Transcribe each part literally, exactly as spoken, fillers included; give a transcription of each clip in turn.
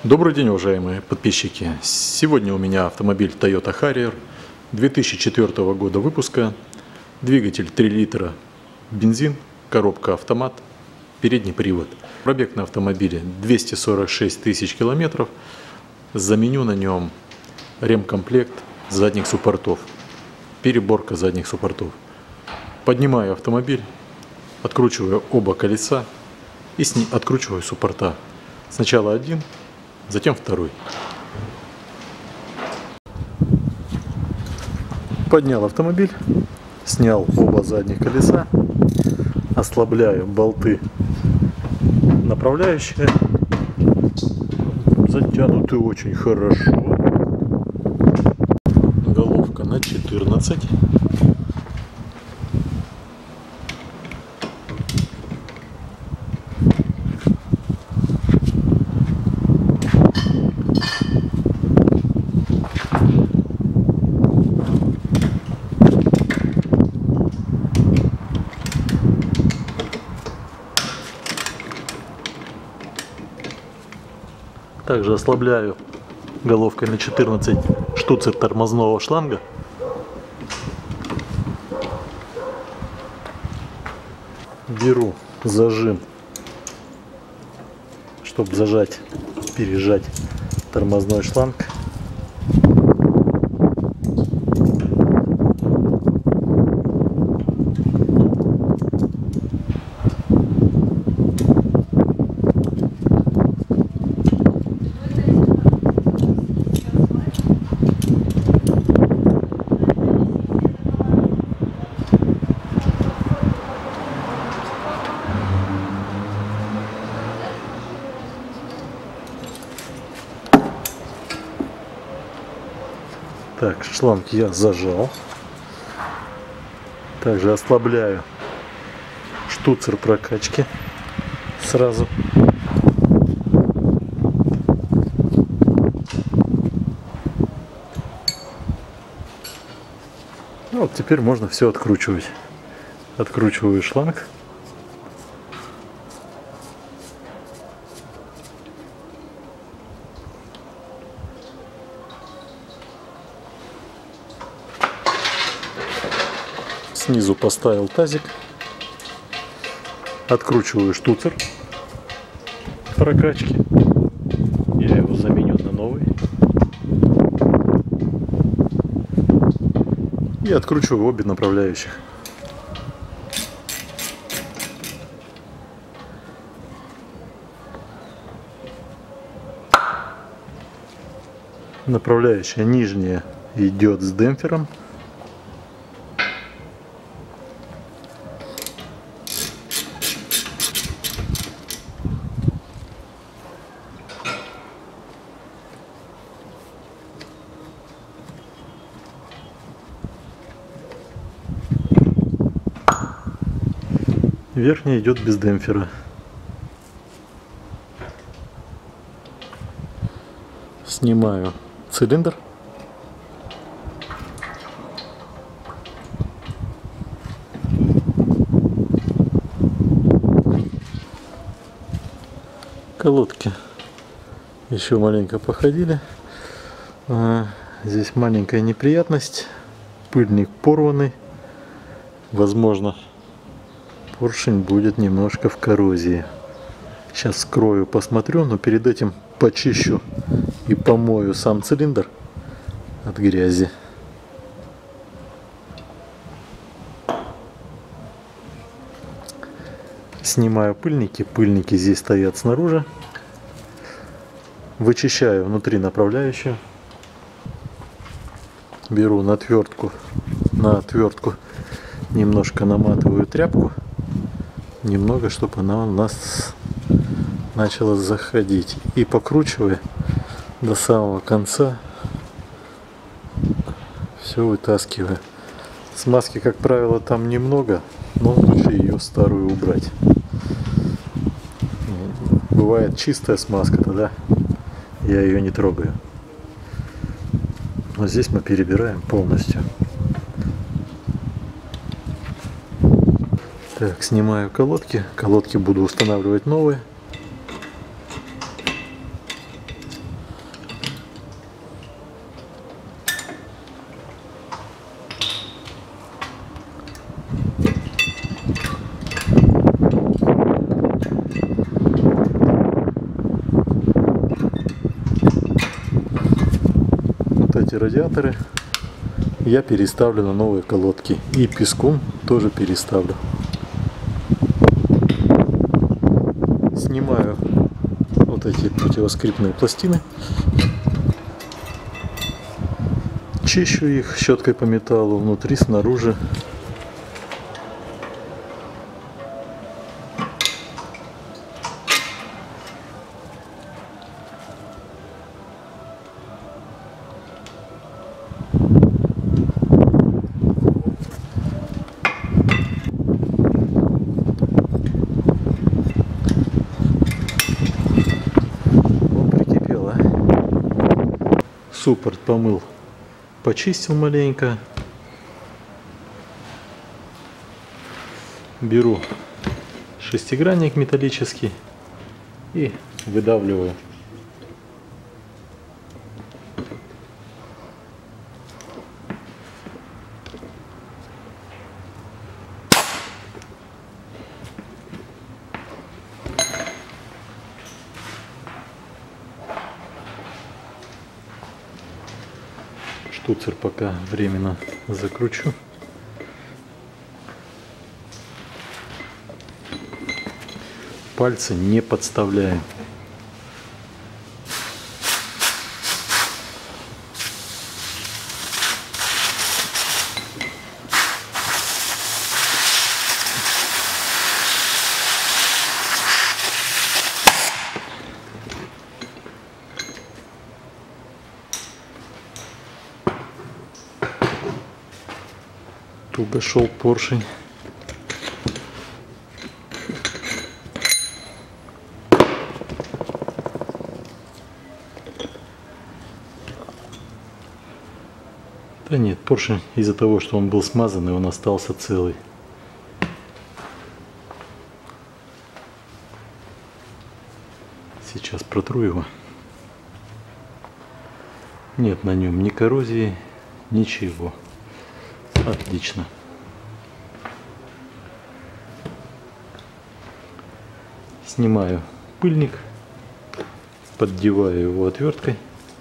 Добрый день, уважаемые подписчики! Сегодня у меня автомобиль Toyota Harrier две тысячи четвёртого года выпуска, двигатель три литра, бензин, коробка автомат, передний привод. Пробег на автомобиле двести сорок шесть тысяч километров. Заменю на нем ремкомплект задних суппортов, переборка задних суппортов. Поднимаю автомобиль, откручиваю оба колеса и с ним откручиваю суппорта. Сначала один, затем второй. Поднял автомобиль, снял оба задних колеса, ослабляю болты направляющие, затянуты очень хорошо, головка на четырнадцать. Также ослабляю головкой на четырнадцать штуцер тормозного шланга. Беру зажим, чтобы зажать, пережать тормозной шланг. Так, шланг я зажал. Также ослабляю штуцер прокачки сразу. Ну, вот теперь можно все откручивать. Откручиваю шланг. Снизу поставил тазик, откручиваю штуцер прокачки, я его заменю на новый, и откручиваю обе направляющих. Направляющая нижняя идет с демпфером. Верхняя идет без демпфера. Снимаю цилиндр. Колодки еще маленько походили. А, здесь маленькая неприятность. Пыльник порванный. Возможно, поршень будет немножко в коррозии. Сейчас скрою, посмотрю, но перед этим почищу и помою сам цилиндр от грязи. Снимаю пыльники. Пыльники здесь стоят снаружи. Вычищаю внутри направляющую. Беру на отвертку, на отвертку немножко наматываю тряпку. Немного, чтобы она у нас начала заходить. И покручивая до самого конца, все вытаскиваю. Смазки, как правило, там немного, но лучше ее старую убрать. Бывает чистая смазка, тогда я ее не трогаю. Но здесь мы перебираем полностью. Так, снимаю колодки. Колодки буду устанавливать новые. эти радиаторы я переставлю на новые колодки. И песком тоже переставлю. Снимаю вот эти противоскрипные пластины. Чищу их щеткой по металлу внутри, снаружи. Суппорт помыл, почистил маленько. Беру шестигранник металлический и выдавливаю. Штуцер пока временно закручу. Пальцы не подставляем. Туго шел поршень. Да нет, поршень из-за того, что он был смазанный, он остался целый. Сейчас протру его. Нет на нем ни коррозии, ничего. Отлично. Снимаю пыльник, поддеваю его отверткой.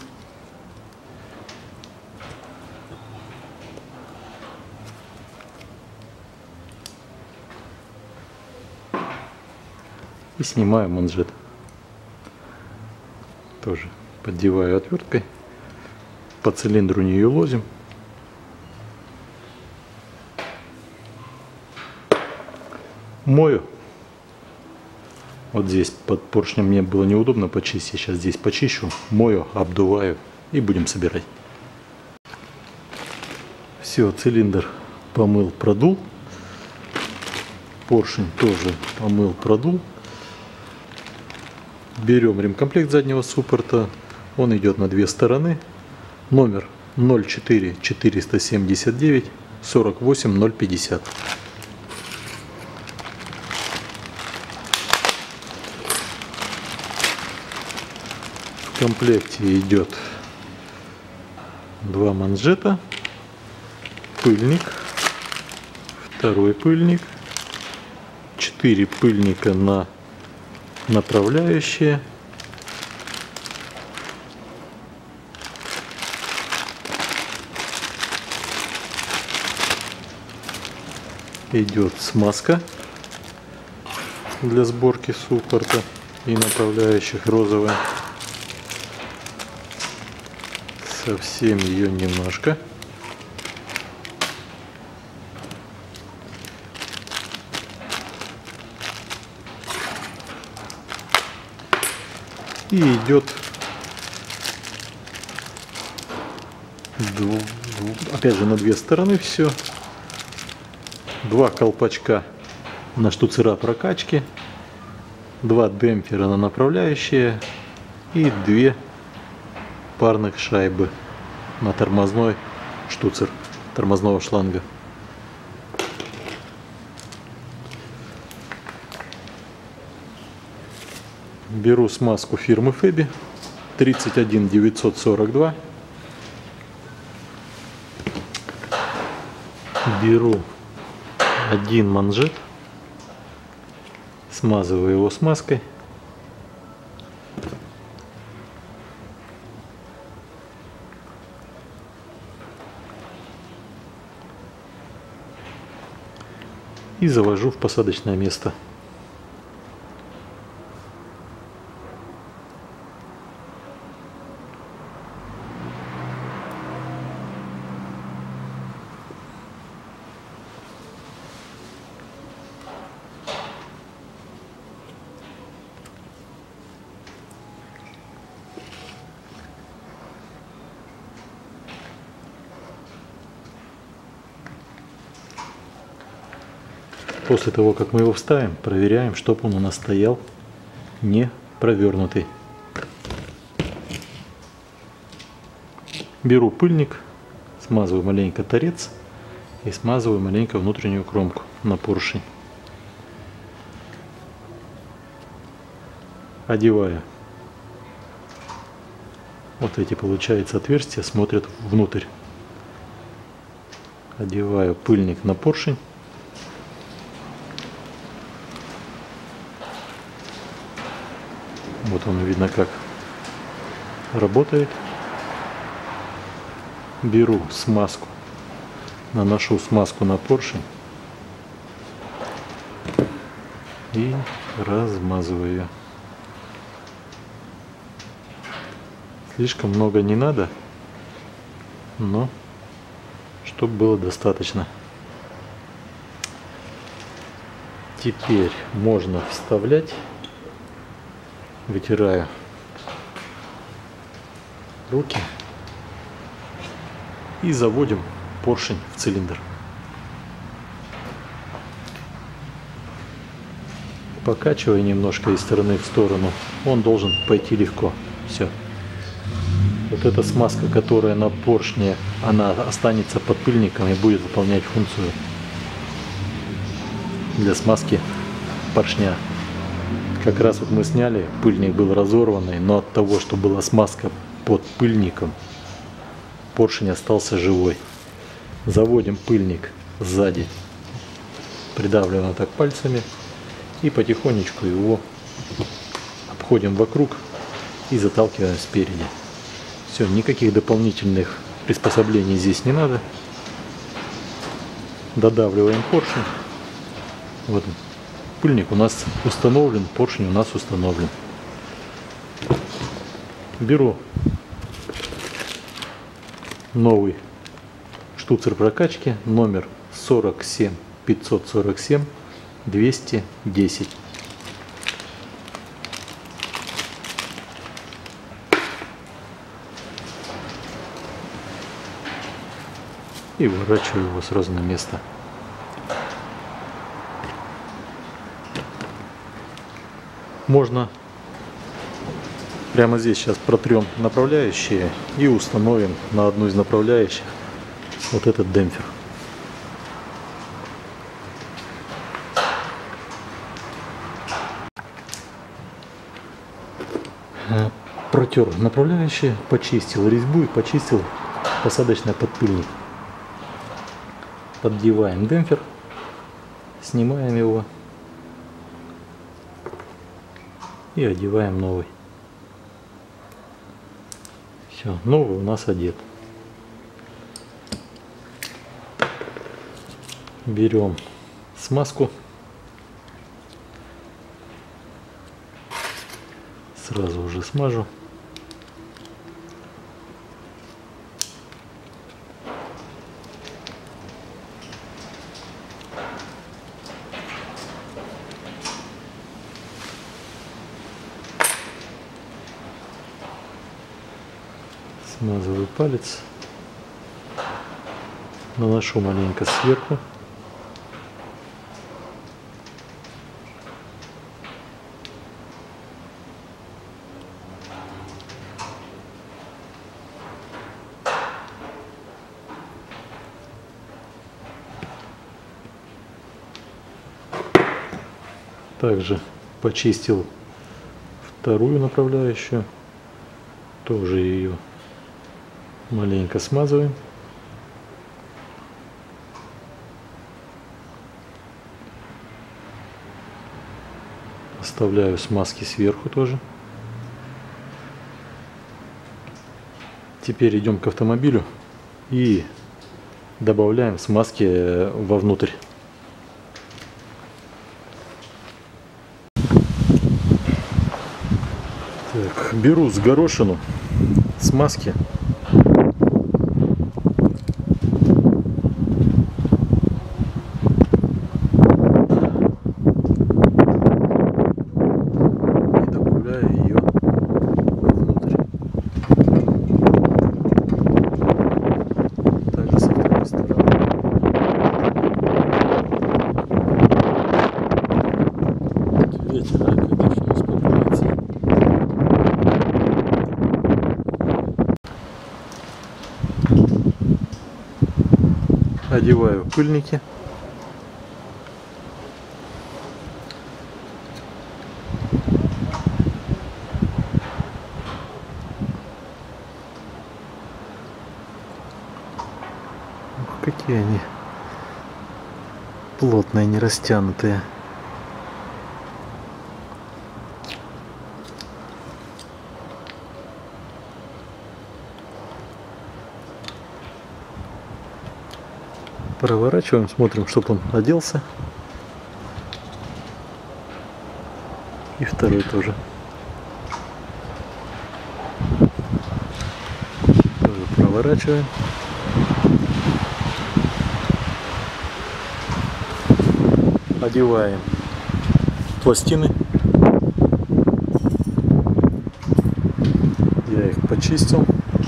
И снимаю манжет. Тоже поддеваю отверткой. По цилиндру не елозим. Мою. Вот здесь под поршнем мне было неудобно почистить. Сейчас здесь почищу, мою, обдуваю и будем собирать. Все, цилиндр помыл, продул. Поршень тоже помыл, продул. Берем ремкомплект заднего суппорта. Он идет на две стороны. Номер ноль четыре четыреста семьдесят девять сорок восемь ноль пятьдесят. В комплекте идет два манжета, пыльник, второй пыльник, четыре пыльника на направляющие, идет смазка для сборки суппорта и направляющих, розовая. Совсем ее немножко. И идет опять же на две стороны все. Два колпачка на штуцера прокачки, два демпфера на направляющие и две парных шайбы на тормозной штуцер тормозного шланга. Беру смазку фирмы Феби тридцать один девятьсот сорок два. Беру один манжет, смазываю его смазкой. и завожу в посадочное место. После того, как мы его вставим, проверяем, чтобы он у нас стоял не провернутый. Беру пыльник, смазываю маленько торец и смазываю маленько внутреннюю кромку на поршень. Одеваю вот эти, получается, отверстия, смотрят внутрь. Одеваю пыльник на поршень. Вот он, видно, как работает. Беру смазку, наношу смазку на поршень и размазываю ее. Слишком много не надо, но чтобы было достаточно. Теперь можно вставлять. Вытираю руки и заводим поршень в цилиндр. Покачивая немножко из стороны в сторону, он должен пойти легко. Все. Вот эта смазка, которая на поршне, она останется под пыльником и будет выполнять функцию для смазки поршня. Как раз вот мы сняли, пыльник был разорванный, но от того, что была смазка под пыльником, поршень остался живой. Заводим пыльник сзади, придавливаем так пальцами и потихонечку его обходим вокруг и заталкиваем спереди. Все, никаких дополнительных приспособлений здесь не надо. Додавливаем поршень. Вот пыльник у нас установлен, поршень у нас установлен. Беру новый штуцер прокачки, номер сорок семь пятьсот сорок семь двести десять. И выворачиваю его сразу на место. Можно прямо здесь сейчас протрем направляющие и установим на одну из направляющих вот этот демпфер. Протер направляющие, почистил резьбу и почистил посадочный подпыльник. Поддеваем демпфер, снимаем его и одеваем новый. Все, новый у нас одет. Берем смазку, сразу уже смажу. Смазываю палец, наношу маленько сверху. Также почистил вторую направляющую, тоже ее маленько смазываем. Оставляю смазки сверху тоже. Теперь идем к автомобилю и добавляем смазки вовнутрь. Так, беру с горошину смазки. И добавляю ее внутрь. Также со второй стороны. Ветер, конечно, успокоится. Одеваю пыльники. Ух, какие они плотные, не растянутые. Проворачиваем, смотрим, чтобы он оделся. И второй тоже. Тоже проворачиваем. Одеваем пластины. Я их почистил.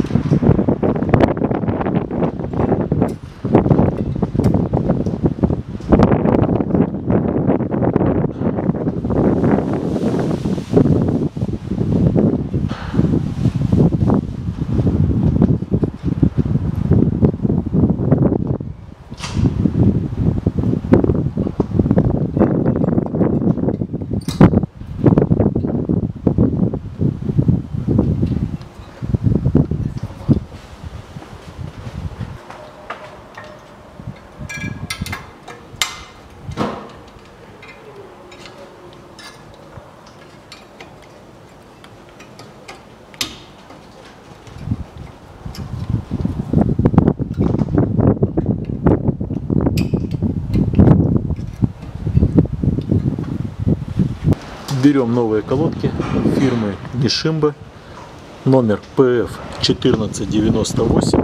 Берем новые колодки фирмы Nishimba, номер пэ эф четырнадцать девяносто восемь.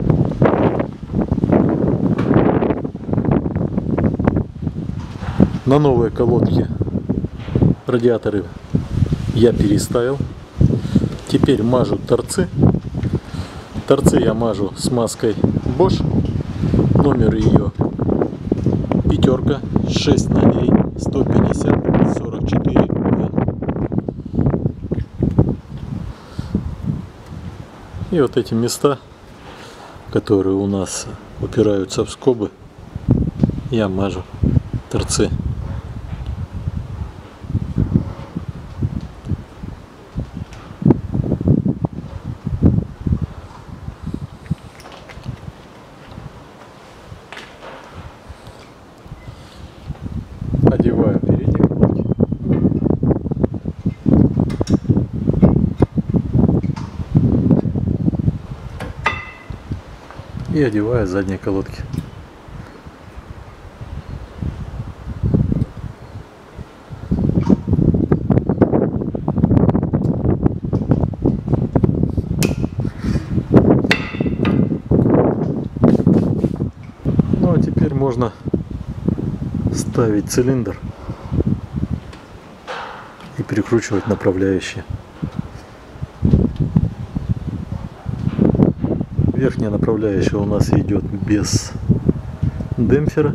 На новые колодки радиаторы я переставил. Теперь мажу торцы. Торцы я мажу смазкой Bosch. Номер ее пятерка, шесть нолей, сто пятьдесят, сорок четыре. И вот эти места, которые у нас упираются в скобы, я мажу торцы. Одеваю передние колодки. И одеваю задние колодки. Ну а теперь можно ставить цилиндр и перекручивать направляющие. Верхняя направляющая у нас идет без демпфера.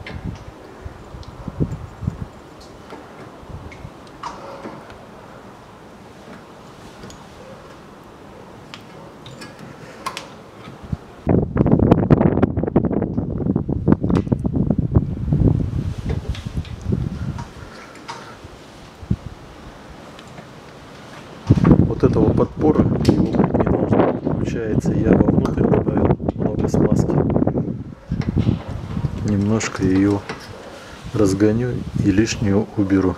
Вот этого подпора его быть не должно. Получается, я вовнутрь добавил много смазки. Немножко ее разгоню и лишнюю уберу.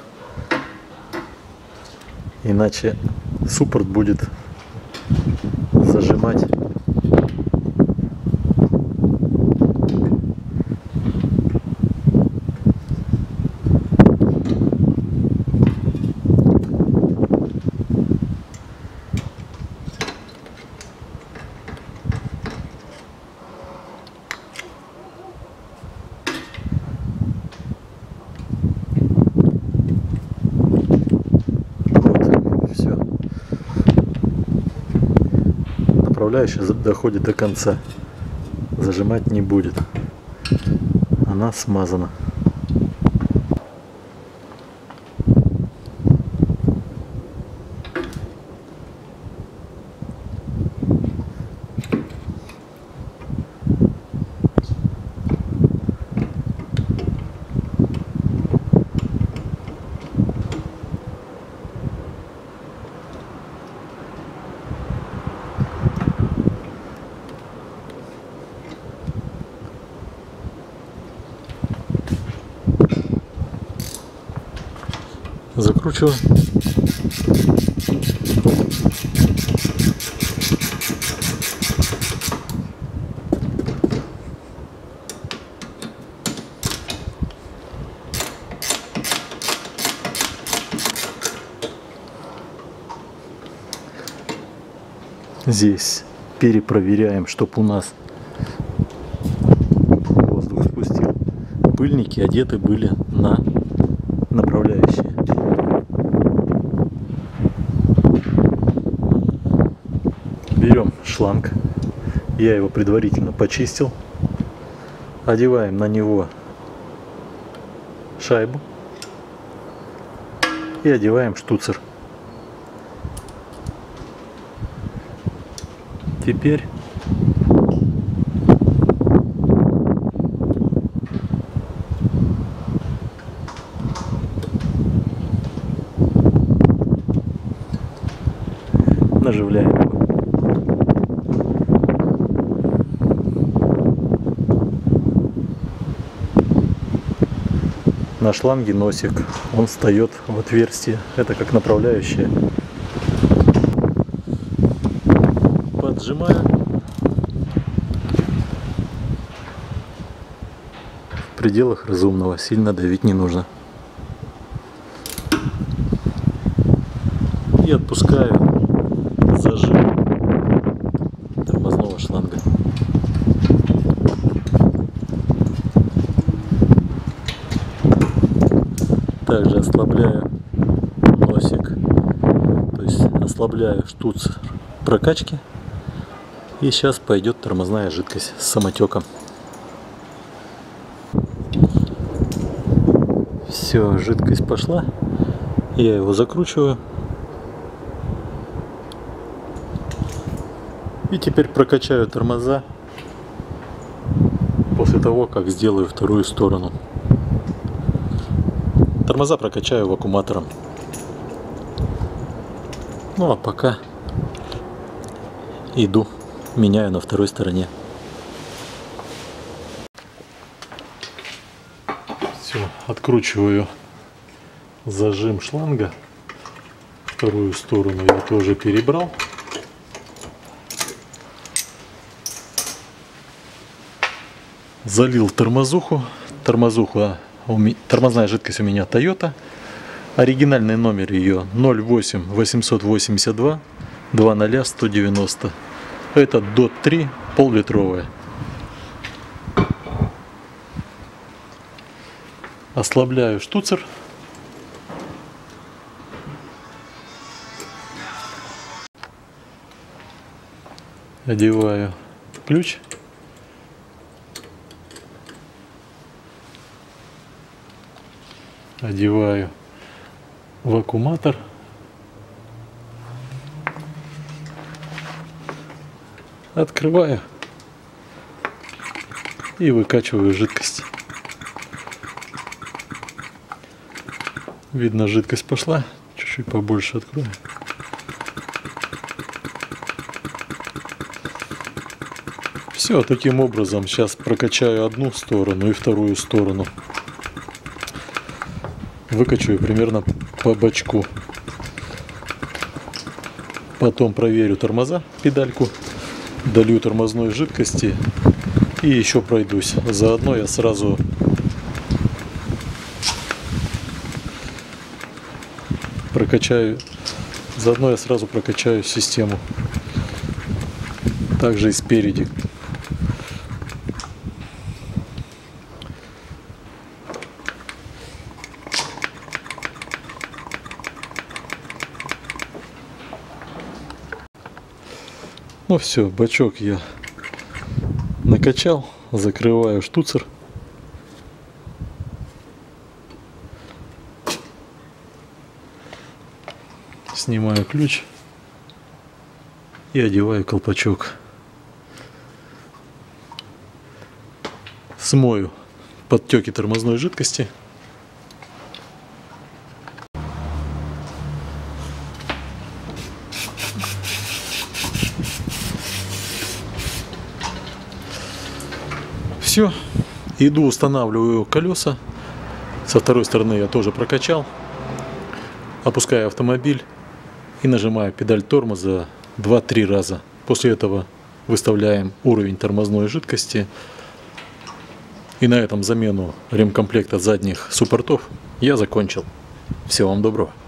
Иначе суппорт будет зажимать. направляющая доходит до конца. Зажимать не будет. Она смазана. Закручиваю. Здесь перепроверяем, чтобы у нас воздух спустил. Пыльники одеты были на направляющие. Берем шланг. Я его предварительно почистил. Одеваем на него шайбу и одеваем штуцер. Теперь наживляем его. На шланге носик, он встает в отверстие, это как направляющая. Поджимаю. В пределах разумного, сильно давить не нужно. И отпускаю зажим тормозного шланга. Также ослабляю носик, то есть ослабляю штуцер прокачки. И сейчас пойдет тормозная жидкость с самотеком. Все, жидкость пошла. Я его закручиваю. И теперь прокачаю тормоза после того, как сделаю вторую сторону. Тормоза прокачаю вакууматором. Ну а пока иду, меняю на второй стороне. Все, откручиваю зажим шланга. Вторую сторону я тоже перебрал. Залил тормозуху. Тормозуха, тормозная жидкость у меня Toyota. Оригинальный номер ее ноль восемь восемьсот восемьдесят два двадцать сто девяносто. Это дот три, пол-литровая. Ослабляю штуцер. Одеваю ключ. Одеваю вакууматор. Открываю и выкачиваю жидкость. Видно, жидкость пошла. Чуть-чуть побольше открою. Все, таким образом сейчас прокачаю одну сторону и вторую сторону. Выкачаю примерно по бачку. Потом проверю тормоза, педальку, долью тормозной жидкости и еще пройдусь. Заодно я сразу прокачаю, заодно я сразу прокачаю систему. Также и спереди. Ну все, бачок я накачал, закрываю штуцер. Снимаю ключ и одеваю колпачок. Смою подтеки тормозной жидкости. Все, иду устанавливаю колеса. Со второй стороны я тоже прокачал. Опускаю автомобиль и нажимаю педаль тормоза два-три раза. После этого выставляем уровень тормозной жидкости. И на этом замену ремкомплекта задних суппортов я закончил. Всего вам доброго.